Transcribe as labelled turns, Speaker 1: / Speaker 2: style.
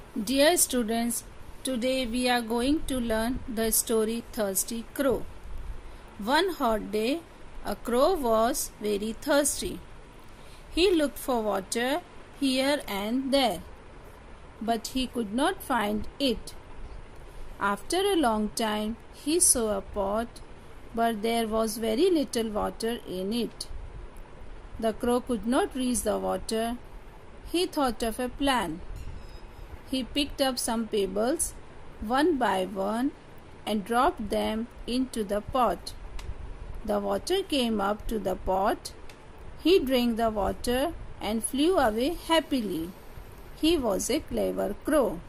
Speaker 1: Dear students, today we are going to learn the story Thirsty Crow. One hot day, a crow was very thirsty. He looked for water here and there, but he could not find it. After a long time, he saw a pot, but there was very little water in it. The crow could not reach the water. He thought of a plan. He picked up some pebbles, one by one, and dropped them into the pot. The water came up to the pot. He drank the water and flew away happily. He was a clever crow.